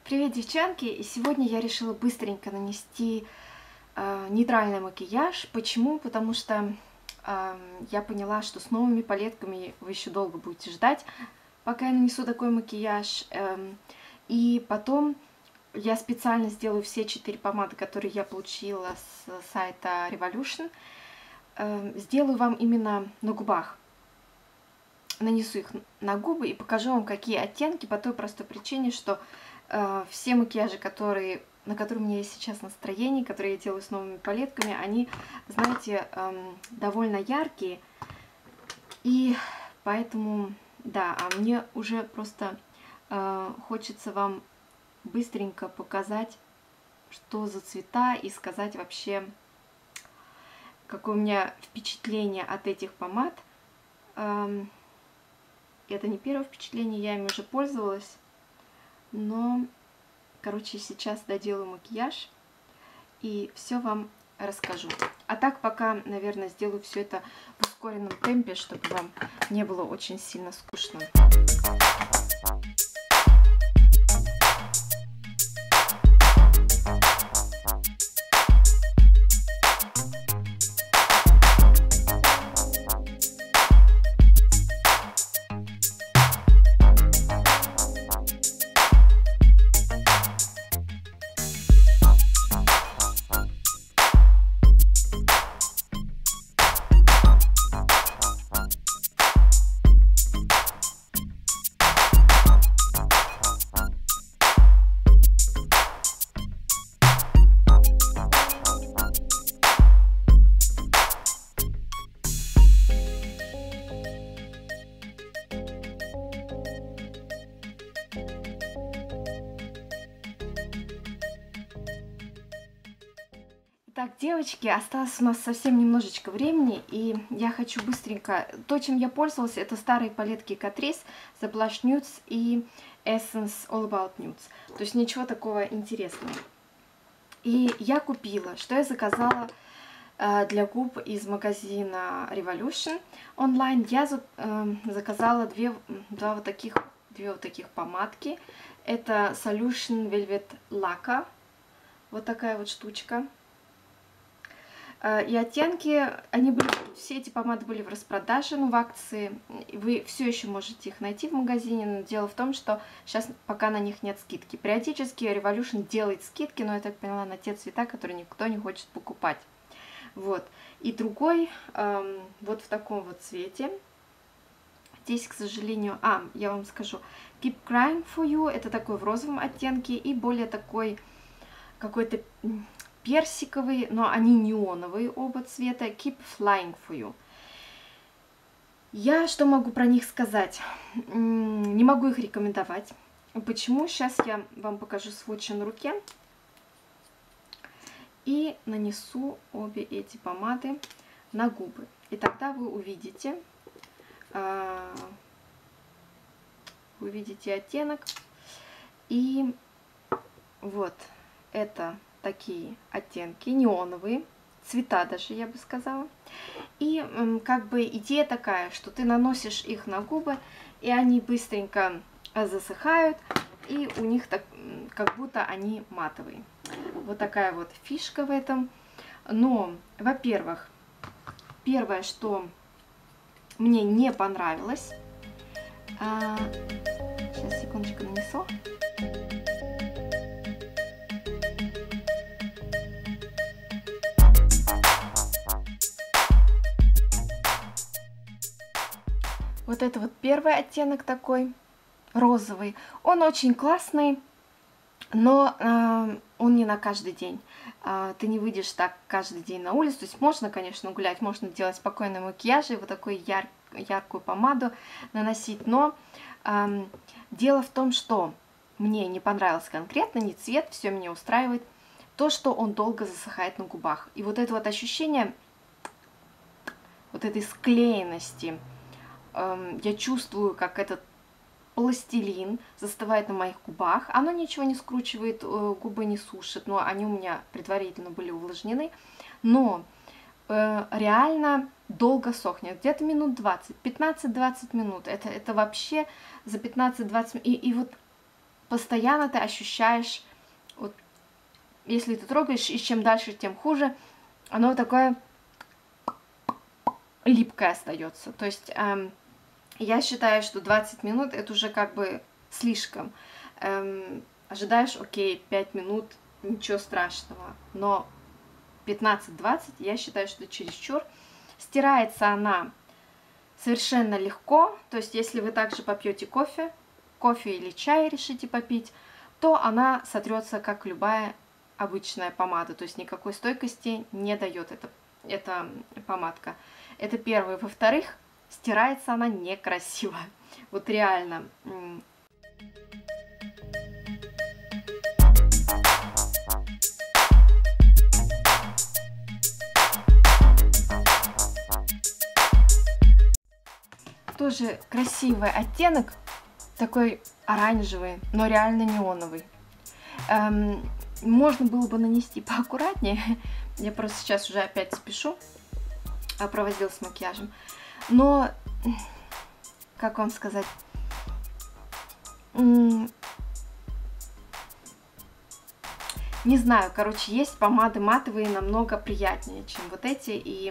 Привет, девчонки! И сегодня я решила быстренько нанести нейтральный макияж. Почему? Потому что я поняла, что с новыми палетками вы еще долго будете ждать, пока я нанесу такой макияж. И потом я специально сделаю все 4 помады, которые я получила с сайта Revolution. Сделаю вам именно на губах. Нанесу их на губы и покажу вам, какие оттенки, по той простой причине, что все макияжи, на которые у меня есть сейчас настроение, которые я делаю с новыми палетками, они, знаете, довольно яркие. И поэтому, да, мне уже просто хочется вам быстренько показать, что за цвета, и сказать вообще, какое у меня впечатление от этих помад. Это не первое впечатление, я ими уже пользовалась. Но, короче, сейчас доделаю макияж и все вам расскажу. А так пока, наверное, сделаю все это в ускоренном темпе, чтобы вам не было очень сильно скучно. Так, девочки, осталось у нас совсем немножечко времени, и я хочу быстренько... То, чем я пользовалась, это старые палетки Catrice, The Blush Nudes и Essence All About Nudes. То есть ничего такого интересного. И я купила, что я заказала для губ из магазина Revolution онлайн. Я заказала две вот таких помадки. Это Solution Velvet Lacquer. Вот такая вот штучка. И оттенки, все эти помады были в распродаже, в акции. Вы все еще можете их найти в магазине, но дело в том, что сейчас пока на них нет скидки. Периодически Revolution делает скидки, но я так поняла, на те цвета, которые никто не хочет покупать. Вот. И другой, вот в таком вот цвете. Здесь, к сожалению, я вам скажу, Keep Crying For You, это такой в розовом оттенке, и более такой какой-то персиковый, но они неоновые оба цвета, Keep Flying For You. Я что могу про них сказать? Не могу их рекомендовать. Почему? Сейчас я вам покажу сводчи на руке. И нанесу обе эти помады на губы. И тогда вы увидите оттенок. И вот это такие оттенки, неоновые, цвета даже, я бы сказала. И как бы идея такая, что ты наносишь их на губы, и они быстренько засыхают, и у них так, как будто они матовые. Вот такая вот фишка в этом. Но, во-первых, первое, что мне не понравилось, сейчас, секундочку, нанесу. Вот это вот первый оттенок такой, розовый. Он очень классный, но он не на каждый день. Ты не выйдешь так каждый день на улицу. То есть можно, конечно, гулять, можно делать спокойный макияж и вот такую яркую помаду наносить. Но дело в том, что мне не понравился конкретно ни цвет, все меня устраивает. То, что он долго засыхает на губах. И вот это вот ощущение вот этой склеенности, я чувствую, как этот пластилин застывает на моих губах. Оно ничего не скручивает, губы не сушит, но они у меня предварительно были увлажнены. Но реально долго сохнет, где-то минут 20, 15-20 минут. Это вообще за 15-20 минут. И вот постоянно ты ощущаешь, вот, если ты трогаешь, и чем дальше, тем хуже, оно такое липкое остается. То есть я считаю, что 20 минут это уже как бы слишком. Ожидаешь, окей, 5 минут, ничего страшного, но 15-20 я считаю, что чересчур. Стирается она совершенно легко, то есть если вы также попьете кофе или чай решите попить, то она сотрется как любая обычная помада, то есть никакой стойкости не дает эта помадка. Это первое. Во-вторых, стирается она некрасиво. Вот реально. Тоже красивый оттенок, такой оранжевый, но реально неоновый. Можно было бы нанести поаккуратнее. Я просто сейчас уже опять спешу, проводила с макияжем. Но, как вам сказать, не знаю, короче, есть помады матовые намного приятнее, чем вот эти, и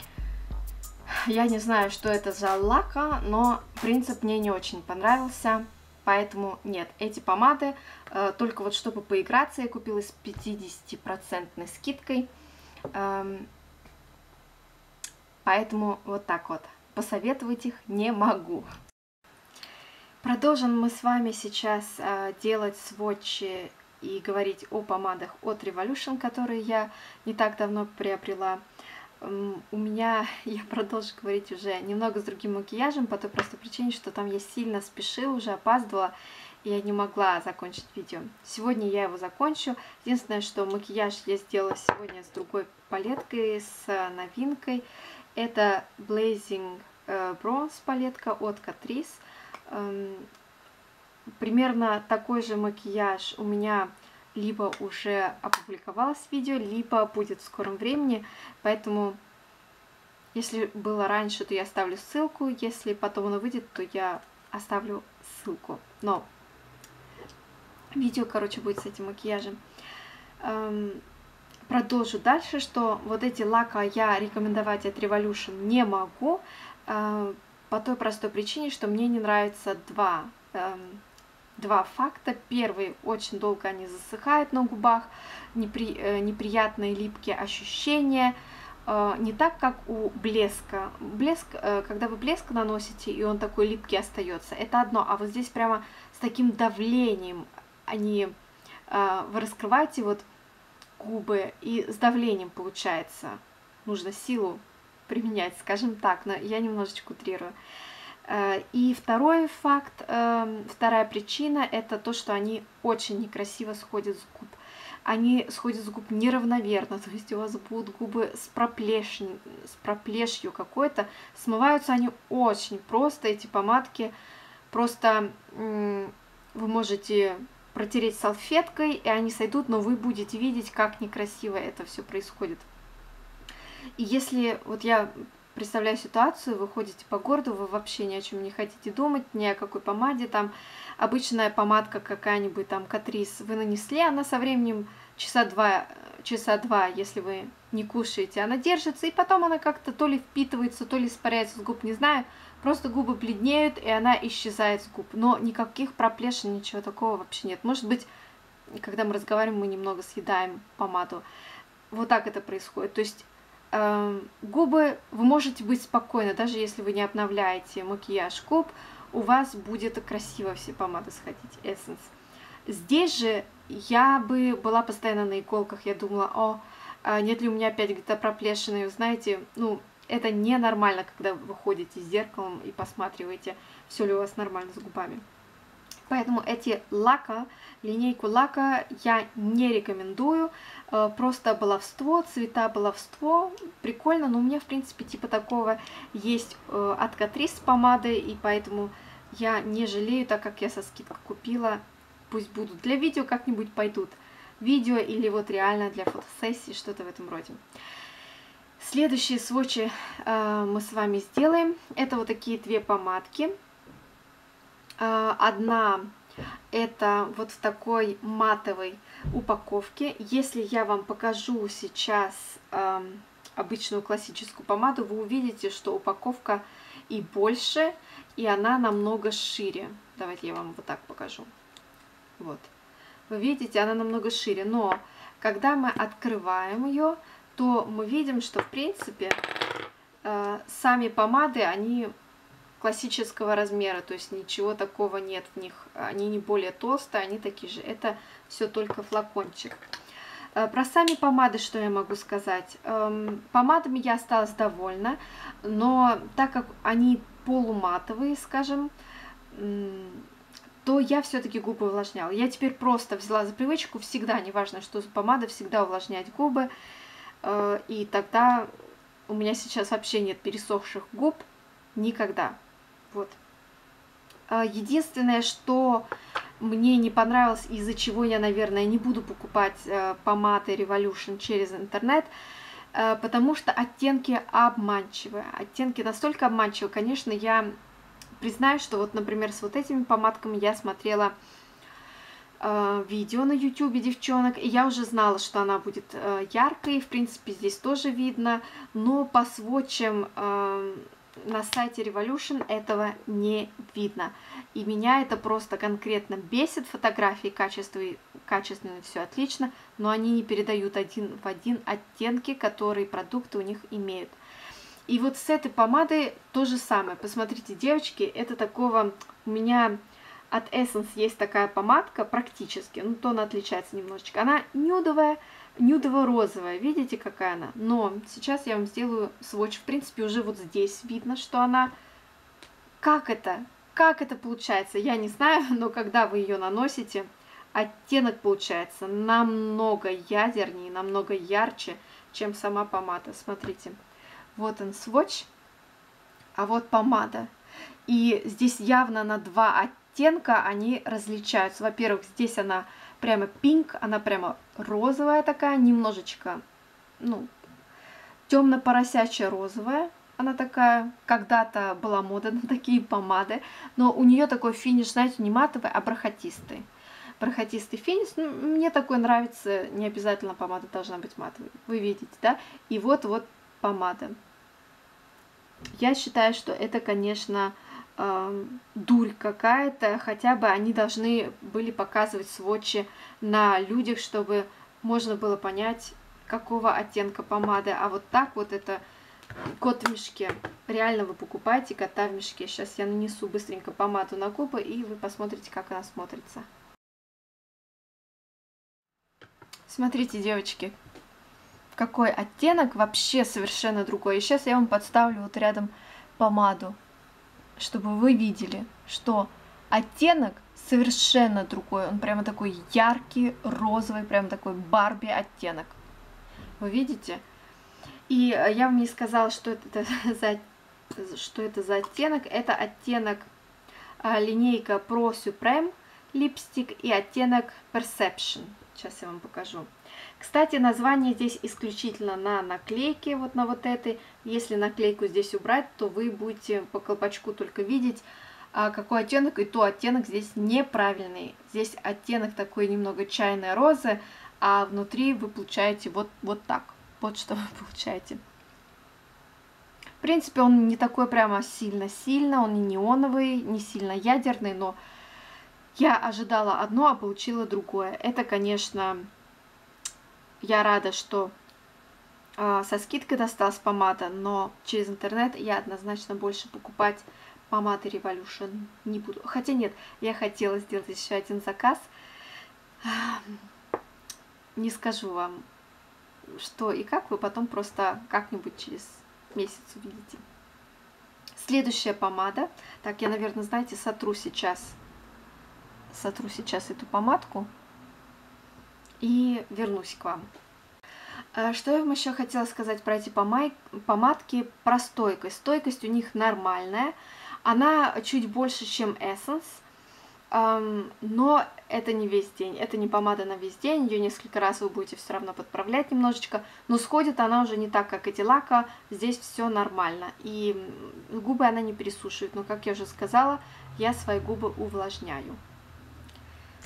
я не знаю, что это за лака, но принцип мне не очень понравился, поэтому нет, эти помады, только вот чтобы поиграться, я купила с 50% скидкой, поэтому вот так вот, посоветовать их не могу. Продолжим мы с вами сейчас делать сводчи и говорить о помадах от Revolution, которые я не так давно приобрела. У меня, я продолжу говорить уже немного с другим макияжем, по той простой причине, что там я сильно спешила, уже опаздывала, и я не могла закончить видео. Сегодня я его закончу. Единственное, что макияж я сделала сегодня с другой палеткой, с новинкой. Это Blazing Bronze палетка от Catrice. Примерно такой же макияж у меня либо уже опубликовалось видео, либо будет в скором времени, поэтому, если было раньше, то я оставлю ссылку, если потом оно выйдет, то я оставлю ссылку, но видео, короче, будет с этим макияжем. Продолжу дальше, что вот эти лака я рекомендовать от Revolution не могу, по той простой причине, что мне не нравятся два факта. Первый, очень долго они засыхают на губах, неприятные липкие ощущения, не так, как у блеска. Блеск, когда вы блеск наносите, и он такой липкий остается, это одно, а вот здесь прямо с таким давлением вы раскрываете вот губы, и с давлением получается. Нужно силу применять, скажем так, но я немножечко утрирую. И второй факт, вторая причина, это то, что они очень некрасиво сходят с губ. Они сходят с губ неравномерно, то есть у вас будут губы с проплешью какой-то. Смываются они очень просто, эти помадки. Просто вы можете протереть салфеткой, и они сойдут, но вы будете видеть, как некрасиво это все происходит. И если, вот я представляю ситуацию, вы ходите по городу, вы вообще ни о чем не хотите думать, ни о какой помаде, там обычная помадка какая-нибудь, там Catrice, вы нанесли, она со временем часа два, если вы не кушаете, она держится, и потом она как-то то ли впитывается, то ли испаряется с губ, не знаю, просто губы бледнеют, и она исчезает с губ, но никаких проплешин, ничего такого вообще нет. Может быть, когда мы разговариваем, мы немного съедаем помаду, вот так это происходит, то есть губы, вы можете быть спокойны, даже если вы не обновляете макияж губ, у вас будет красиво все помады сходить, Essence. Здесь же я бы была постоянно на иголках, я думала, нет ли у меня опять где-то проплешины, вы знаете, ну, это ненормально, когда вы ходите с зеркалом и посматриваете, все ли у вас нормально с губами. Поэтому эти лака, линейку лака я не рекомендую, просто баловство, цвета баловство, прикольно, но у меня в принципе типа такого есть от Catrice помады, и поэтому я не жалею, так как я со скидкой купила, пусть будут для видео, как-нибудь пойдут видео или вот реально для фотосессии, что-то в этом роде. Следующие сводчи мы с вами сделаем, это вот такие две помадки. Одна это вот в такой матовой упаковке. Если я вам покажу сейчас обычную классическую помаду, вы увидите, что упаковка и больше, и она намного шире. Давайте я вам вот так покажу. Вот. Вы видите, она намного шире, но когда мы открываем ее, то мы видим, что в принципе сами помады, они классического размера, то есть ничего такого нет в них, они не более толстые, они такие же, это все только флакончик. Про сами помады что я могу сказать? Помадами я осталась довольна, но так как они полуматовые, скажем, то я все-таки губы увлажняла. Я теперь просто взяла за привычку всегда, неважно что за помада, всегда увлажнять губы, и тогда у меня сейчас вообще нет пересохших губ, никогда. Вот. Единственное, что мне не понравилось, из-за чего я, наверное, не буду покупать помады Revolution через интернет, потому что оттенки обманчивые. Оттенки настолько обманчивые. Конечно, я признаю, что вот, например, с вот этими помадками я смотрела видео на YouTube девчонок, и я уже знала, что она будет яркой, в принципе, здесь тоже видно, но по сводчам на сайте Revolution этого не видно. И меня это просто конкретно бесит. Фотографии качественные, все отлично, но они не передают один в один оттенки, которые продукты у них имеют. И вот с этой помадой то же самое. Посмотрите, девочки, это такого... У меня от Essence есть такая помадка практически, ну, то она отличается немножечко. Она нюдовая, нюдово-розовая, видите, какая она? Но сейчас я вам сделаю сводч. В принципе, уже вот здесь видно, что она... Как это? Как это получается? Я не знаю, но когда вы ее наносите, оттенок получается намного ядернее, намного ярче, чем сама помада. Смотрите, вот он сводч, а вот помада. И здесь явно на два оттенка они различаются. Во-первых, здесь она прямо пинк, она прямо розовая такая, немножечко, ну, темно-поросячая розовая. Она такая, когда-то была мода на такие помады, но у нее такой финиш, знаете, не матовый, а бархатистый. Бархатистый финиш, ну, мне такой нравится, не обязательно помада должна быть матовой. Вы видите, да? И вот помада. Я считаю, что это, конечно, дурь какая-то, хотя бы они должны были показывать сводчи на людях, чтобы можно было понять, какого оттенка помады. А вот так вот это кот в мешке. Реально вы покупаете кота в мешке. Сейчас я нанесу быстренько помаду на губы, и вы посмотрите, как она смотрится. Смотрите, девочки, какой оттенок, вообще совершенно другой. И сейчас я вам подставлю вот рядом помаду, чтобы вы видели, что оттенок совершенно другой. Он прямо такой яркий, розовый, прямо такой Барби оттенок. Вы видите? И я вам не сказала, что это за оттенок. Это оттенок линейка Pro Supreme липстик и оттенок Perception. Сейчас я вам покажу. Кстати, название здесь исключительно на наклейке, вот на вот этой. Если наклейку здесь убрать, то вы будете по колпачку только видеть, какой оттенок, и то оттенок здесь неправильный. Здесь оттенок такой немного чайной розы, а внутри вы получаете вот так. Вот что вы получаете. В принципе, он не такой прямо сильно-сильно, он не неоновый, не сильно ядерный, но я ожидала одно, а получила другое. Это, конечно, я рада, что со скидкой досталась помада, но через интернет я однозначно больше покупать помады Revolution не буду. Хотя нет, я хотела сделать еще один заказ. Не скажу вам, что и как, вы потом просто как-нибудь через месяц увидите. Следующая помада. Так, я, наверное, знаете, сотру сейчас эту помадку и вернусь к вам. Что я вам еще хотела сказать про эти помадки, про стойкость. Стойкость у них нормальная, она чуть больше, чем Essence, но это не весь день, это не помада на весь день, ее несколько раз вы будете все равно подправлять немножечко, но сходит она уже не так, как эти лака, здесь все нормально, и губы она не пересушивает, но, как я уже сказала, я свои губы увлажняю.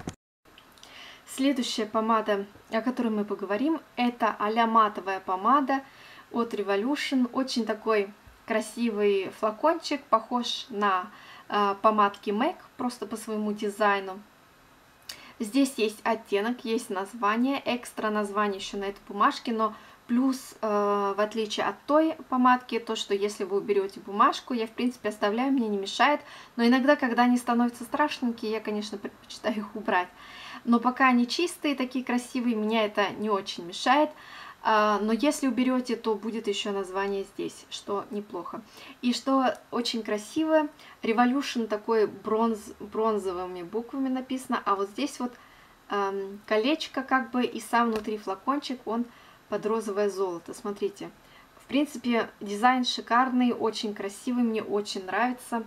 Следующая помада, о которой мы поговорим, это а-ля матовая помада от Revolution. Очень такой красивый флакончик, похож на помадки MAC, просто по своему дизайну. Здесь есть оттенок, есть название, экстра название еще на этой бумажке, но плюс, в отличие от той помадки, то, что если вы уберете бумажку, я, в принципе, оставляю, мне не мешает, но иногда, когда они становятся страшненькие, я, конечно, предпочитаю их убрать. Но пока они чистые, такие красивые, меня это не очень мешает. Но если уберете, то будет еще название здесь, что неплохо. И что очень красиво, Revolution такой бронзовыми буквами написано, а вот здесь вот колечко как бы, и сам внутри флакончик, он под розовое золото. Смотрите, в принципе, дизайн шикарный, очень красивый, мне очень нравится.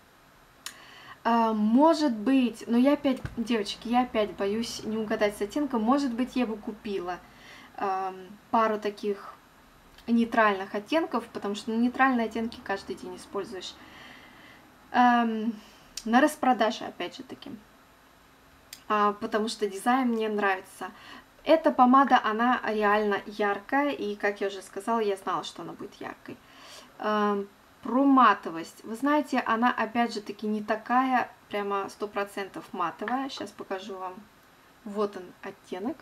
Может быть, но я опять, девочки, я опять боюсь не угадать с оттенком, может быть, я бы купила пару таких нейтральных оттенков, потому что нейтральные оттенки каждый день используешь. На распродаже, опять же таки, потому что дизайн мне нравится. Эта помада, она реально яркая, и, как я уже сказала, я знала, что она будет яркой. Про матовость. Вы знаете, она опять же таки не такая прямо 100% матовая. Сейчас покажу вам. Вот он оттенок.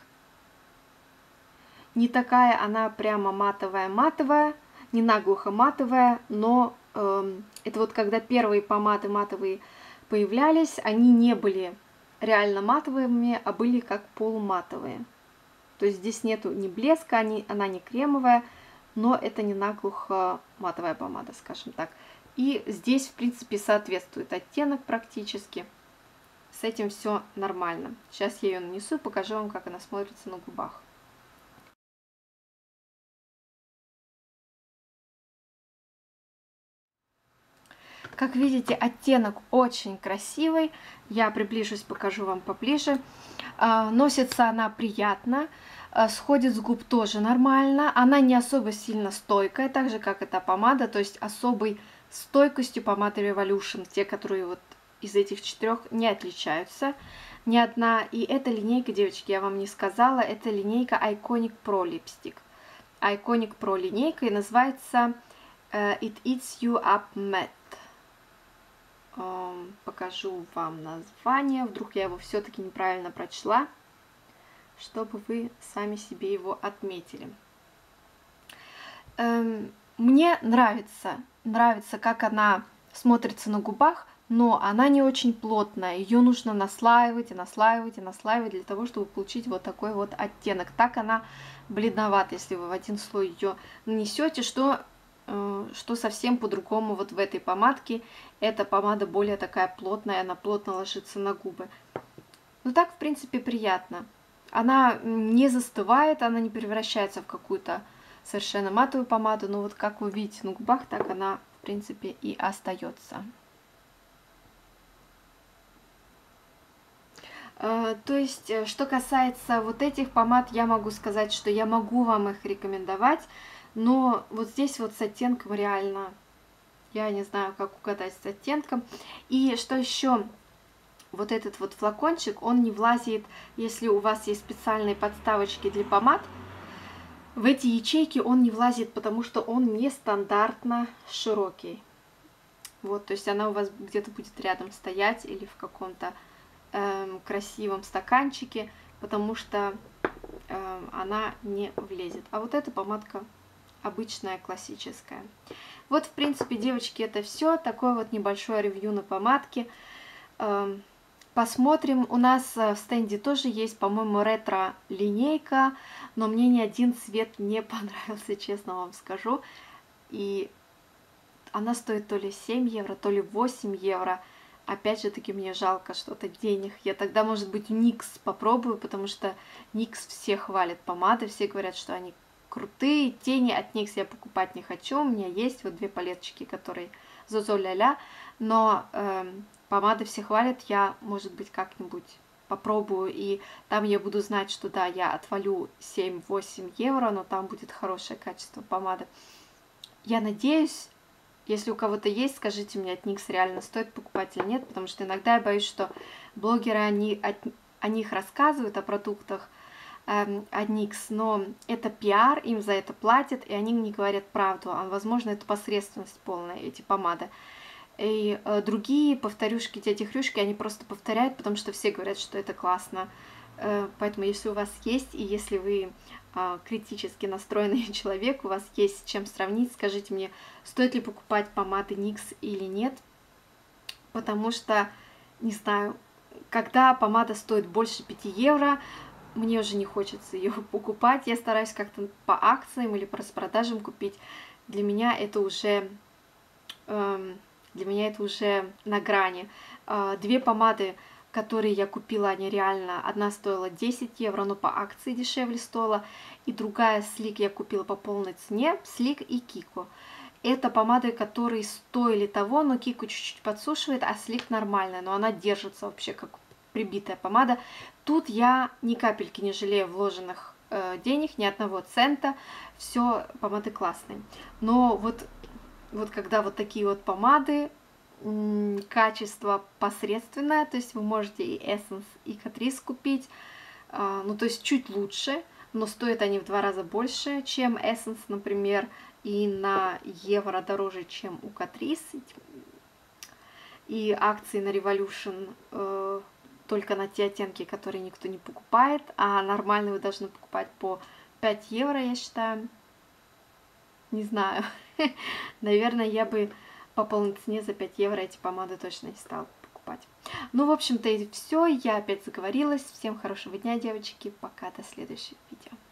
Не такая она прямо матовая-матовая, не наглухо матовая, но это вот когда первые помады матовые появлялись, они не были реально матовыми, а были как полуматовые. То есть здесь нету ни блеска, она не кремовая, но это не наглухо матовая помада, скажем так. И здесь, в принципе, соответствует оттенок практически. С этим все нормально. Сейчас я ее нанесу и покажу вам, как она смотрится на губах. Как видите, оттенок очень красивый. Я приближусь, покажу вам поближе. Носится она приятно. Сходит с губ тоже нормально. Она не особо сильно стойкая, так же, как эта помада. То есть особой стойкостью помады Revolution, те, которые вот из этих 4, не отличаются ни одна. И эта линейка, девочки, я вам не сказала, это линейка Iconic Pro Lipstick. Iconic Pro линейка, и называется It Eats You Up Matte. Покажу вам название, вдруг я его все-таки неправильно прочла, чтобы вы сами себе его отметили. Мне нравится, как она смотрится на губах, но она не очень плотная. Ее нужно наслаивать и наслаивать и наслаивать для того, чтобы получить вот такой вот оттенок. Так она бледновата, если вы в один слой ее нанесете, что совсем по-другому вот в этой помадке. Эта помада более такая плотная, она плотно ложится на губы. Ну так, в принципе, приятно. Она не застывает, она не превращается в какую-то совершенно матовую помаду, но вот как вы видите на губах, так она, в принципе, и остается. То есть, что касается вот этих помад, я могу сказать, что я могу вам их рекомендовать, но вот здесь вот с оттенком реально, я не знаю, как угадать с оттенком. И что еще, вот этот вот флакончик, он не влазит, если у вас есть специальные подставочки для помад, в эти ячейки он не влазит, потому что он нестандартно широкий. Вот, то есть она у вас где-то будет рядом стоять или в каком-то красивом стаканчике, потому что она не влезет. А вот эта помадка обычная, классическая. Вот, в принципе, девочки, это все. Такое вот небольшое ревью на помадки. Посмотрим. У нас в стенде тоже есть, по-моему, ретро-линейка, но мне ни один цвет не понравился, честно вам скажу. И она стоит то ли 7 евро, то ли 8 евро. Опять же таки, мне жалко что-то денег. Я тогда, может быть, NYX попробую, потому что NYX все хвалят помады, все говорят, что они крутые. Тени от NYX я покупать не хочу. У меня есть вот 2 палеточки, которые Зозо Ля-Ля, но помады все хвалят. Я, может быть, как-нибудь попробую, и там я буду знать, что да, я отвалю 7-8 евро, но там будет хорошее качество помады. Я надеюсь. Если у кого-то есть, скажите мне, от NYX реально стоит покупать или нет, потому что иногда я боюсь, что блогеры, они о них рассказывают, о продуктах от NYX, но это пиар, им за это платят, и они не говорят правду, а возможно это посредственность полная, эти помады. И другие повторюшки, тети Хрюшки, они просто повторяют, потому что все говорят, что это классно. Поэтому если у вас есть, и если вы критически настроенный человек, у вас есть с чем сравнить, скажите мне, стоит ли покупать помады NYX или нет, потому что, не знаю, когда помада стоит больше 5 евро, мне уже не хочется ее покупать, я стараюсь как-то по акциям или по распродажам купить. Для меня это уже на грани. Две помады, которые я купила, они реально, одна стоила 10 евро, но по акции дешевле стоила, и другая Sleek я купила по полной цене, Sleek и Kiko. Это помады, которые стоили того, но Kiko чуть-чуть подсушивает, а Sleek нормальная, но она держится вообще как прибитая помада. Тут я ни капельки не жалею вложенных денег, ни одного цента, все помады классные. Но вот когда вот такие вот помады, качество посредственное, то есть вы можете и Essence, и Catrice купить, ну то есть чуть лучше, но стоят они в 2 раза больше, чем Essence, например, и на евро дороже, чем у Catrice. И акции на Revolution только на те оттенки, которые никто не покупает, а нормальные вы должны покупать по 5 евро, я считаю. Не знаю, наверное, я бы по полной цене за 5 евро эти помады точно не стала покупать. Ну, в общем-то, и все. Я опять заговорилась. Всем хорошего дня, девочки. Пока, до следующего видео.